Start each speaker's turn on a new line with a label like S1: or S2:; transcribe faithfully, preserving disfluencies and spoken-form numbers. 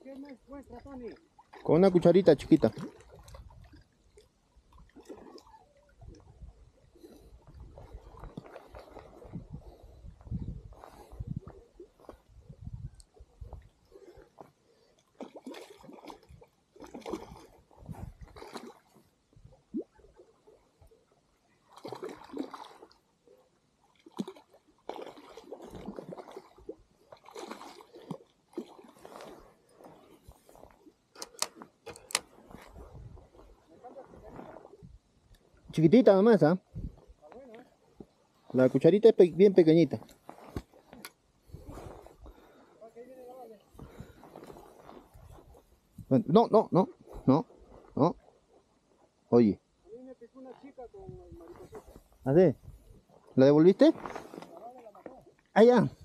S1: qué me muestra, Tony?
S2: Con una cucharita chiquita. Chiquitita nomás, ¿ah? La cucharita es pe bien pequeñita. No, no, no, no, no. Oye.
S1: A mí me picó una chica con mariposita.
S2: ¿A ver? ¿La devolviste? Ah, ya.